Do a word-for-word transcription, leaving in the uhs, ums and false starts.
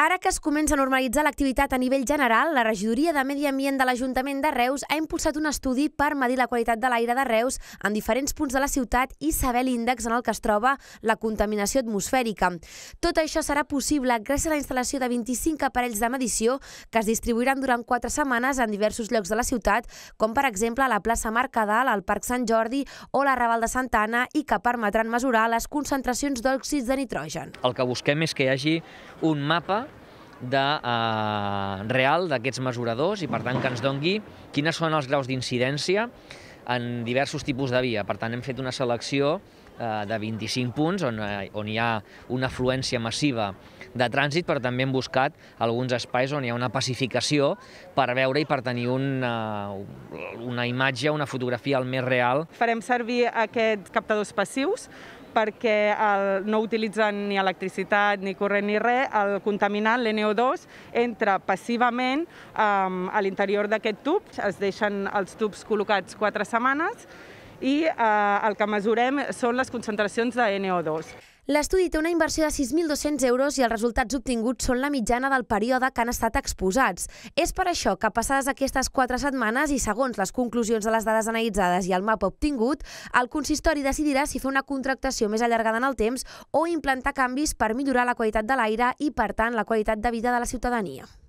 Ara que es comença a normalitzar l'activitat a nivell general, la Regidoria de Medi Ambient de l'Ajuntament de Reus ha impulsat un estudi per medir la qualitat de l'aire de Reus en diferents punts de la ciutat i saber l'índex en el que es troba la contaminació atmosfèrica. Tot això serà possible gràcies a la instal·lació de vint-i-cinc aparells de medició que es distribuiran durant quatre setmanes en diversos llocs de la ciutat, com per exemple a la plaça Mercadal, al Parc Sant Jordi o la Raval de Santa Anna, i que permetran mesurar les concentracions d'òxids de nitrogen. El que busquem és que hi hagi un mapa de, eh, real d'aquests mesuradors i, per tant, que ens doni quines són els graus d'incidència en diversos tipus de via. Per tant, hem fet una selecció eh, de vint-i-cinc punts on, eh, on hi ha una afluència massiva de trànsit, però també hem buscat alguns espais on hi ha una pacificació per veure i per tenir una, una imatge, una fotografia el més real. Farem servir aquests captadors passius perquè el, no utilitzen ni electricitat, ni corrent, ni res. El contaminant, l'N O dos, entra passivament um, a l'interior d'aquest tub. Es deixen els tubs col·locats quatre setmanes i uh, el que mesurem són les concentracions de N O dos. L'estudi té una inversió de sis mil dos-cents euros i els resultats obtinguts són la mitjana del període que han estat exposats. És per això que, passades aquestes quatre setmanes i segons les conclusions de les dades analitzades i el mapa obtingut, el consistori decidirà si fer una contractació més allargada en el temps o implantar canvis per millorar la qualitat de l'aire i, per tant, la qualitat de vida de la ciutadania.